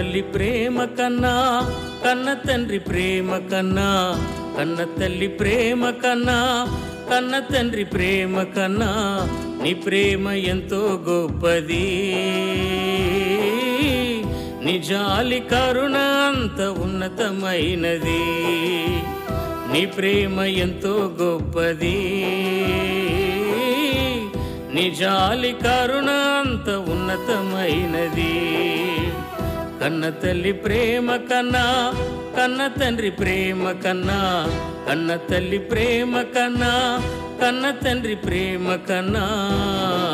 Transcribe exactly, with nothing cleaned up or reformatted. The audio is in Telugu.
తల్లి ప్రేమ కన్నా కన్న తండ్రి ప్రేమ కన్నా కన్న తల్లి ప్రేమ కన్నా కన్న తండ్రి ప్రేమ కన్నా నీ ప్రేమ ఎంతో గొప్పది. నీ జాలి కరుణ అంత ఉన్నతమైనది. నీ ప్రేమ ఎంతో గొప్పది. నీ జాలి కరుణ అంత ఉన్నతమైనది. కన్న తల్లి ప్రేమ కన్నా కన్న తండ్రి ప్రేమ కన్నా కన్న తల్లి ప్రేమ కన్నా కన్న తండ్రి ప్రేమ కన్నా